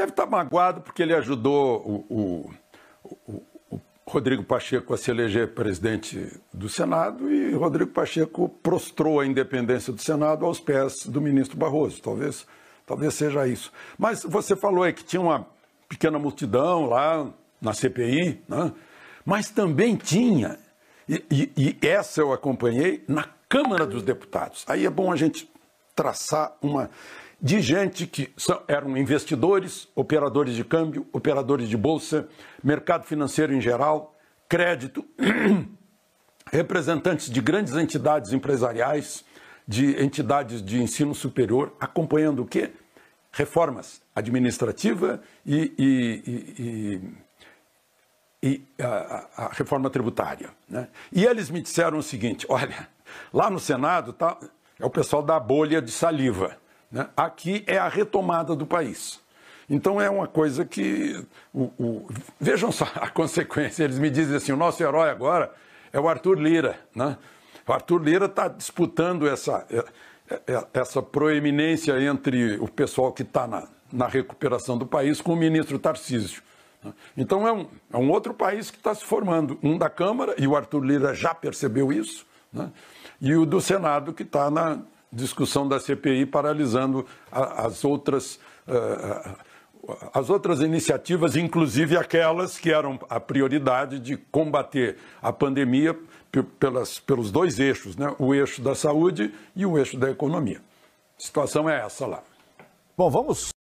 deve estar magoado porque ele ajudou o Rodrigo Pacheco a se eleger presidente do Senado e Rodrigo Pacheco prostrou a independência do Senado aos pés do ministro Barroso. Talvez seja isso. Mas você falou aí que tinha uma pequena multidão lá na CPI, né? Mas também tinha, e essa eu acompanhei, na Câmara dos Deputados. Aí é bom a gente traçar de gente que eram investidores, operadores de câmbio, operadores de bolsa, mercado financeiro em geral, crédito, representantes de grandes entidades empresariais, de entidades de ensino superior, acompanhando o quê? Reformas administrativa e a reforma tributária, né? E eles me disseram o seguinte, olha, lá no Senado é o pessoal da bolha de saliva, né? Aqui é a retomada do país. Então é uma coisa que... Vejam só a consequência. Eles me dizem assim, o nosso herói agora é o Arthur Lira, né? O Arthur Lira está disputando essa proeminência entre o pessoal que está na recuperação do país com o ministro Tarcísio. Então é um outro país que está se formando. Um da Câmara, e o Arthur Lira já percebeu isso, né? E o do Senado, que está na discussão da CPI, paralisando as outras iniciativas, inclusive aquelas que eram a prioridade de combater a pandemia pelos dois eixos, né? O eixo da saúde e o eixo da economia. A situação é essa lá. Bom, vamos